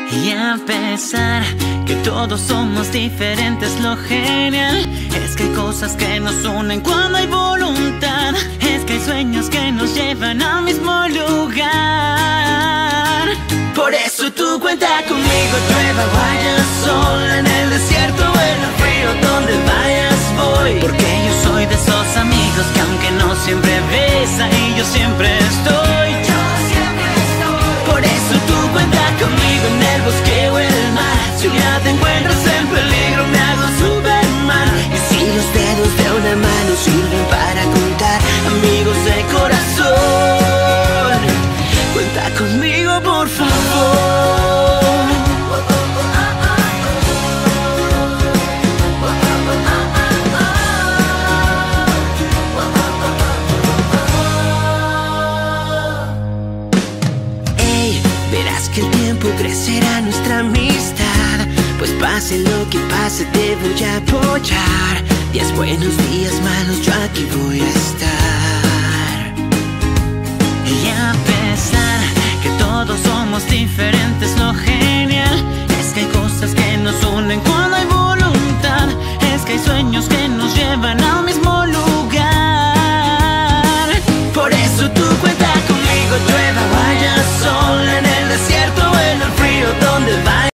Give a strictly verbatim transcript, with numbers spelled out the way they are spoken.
Y a pesar que todos somos diferentes, lo genial es que hay cosas que nos unen cuando hay voluntad. Es que hay sueños que nos llevan al mismo lugar. Por eso tú cuenta conmigo, llueva o haya sol, en el desierto o en el frío, donde vayas voy. Porque yo soy de esos amigos que aunque no siempre ves, ahí yo siempre estoy. Yo siempre estoy. Por eso tú cuenta conmigo en el bosque o el mar. Si un día te encuentras en peligro, me hago Superman. Y si los dedos de una mano sirven para contar amigos de corazón, cuenta conmigo, por favor. Ey, verás que el tiempo crecerá nuestra amistad, pues pase lo que pase te voy a apoyar. Días buenos, días malos, yo aquí voy a estar. Y a pesar que todos somos diferentes, lo